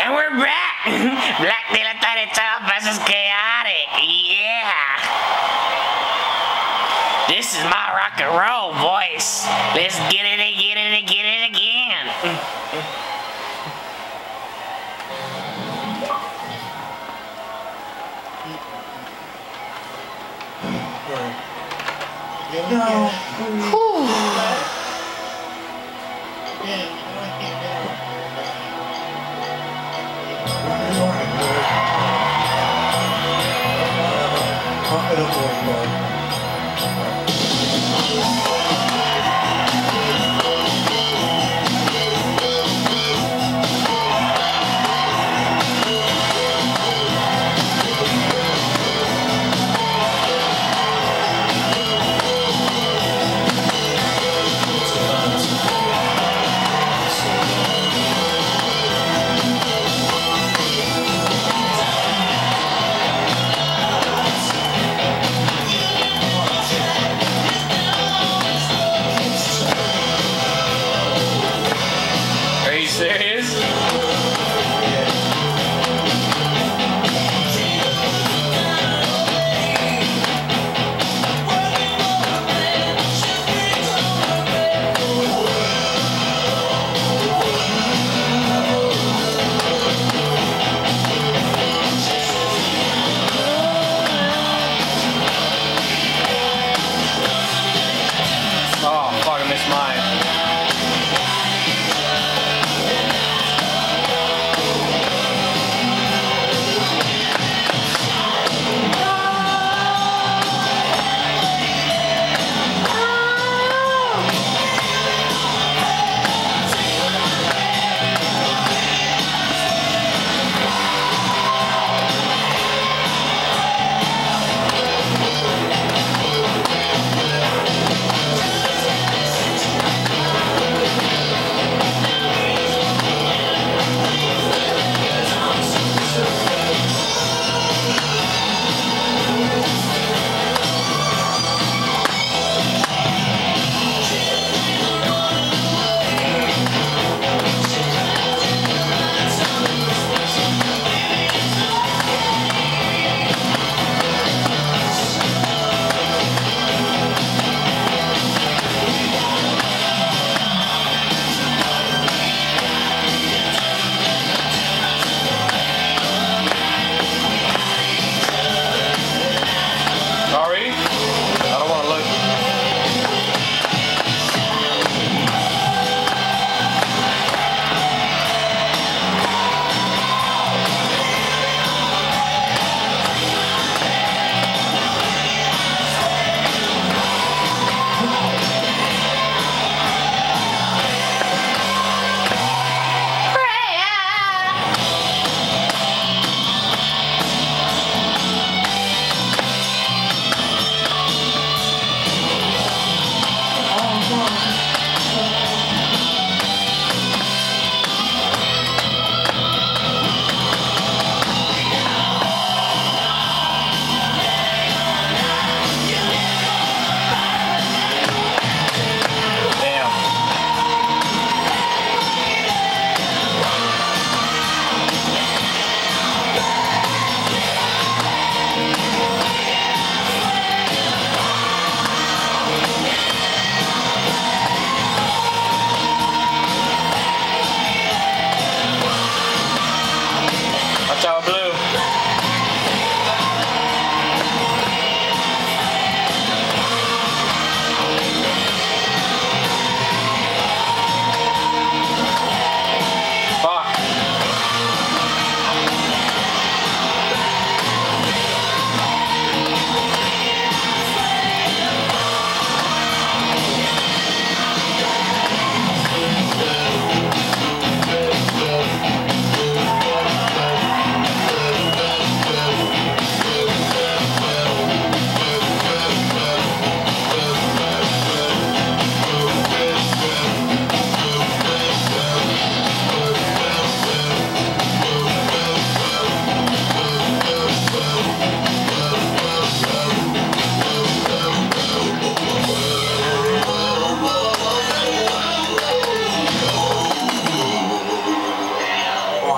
And we're back! Black Dilettanti Top versus Chaotic, yeah! This is my rock and roll voice. Let's get it and get it and get it again. No. Serious? Oh, fuck, I missed mine.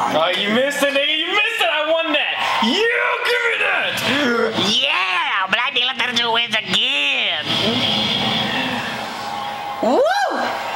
Oh, you missed it, nigga. You missed it. I won that. You give me that. Yeah, Black Dealer 32 wins again. Woo!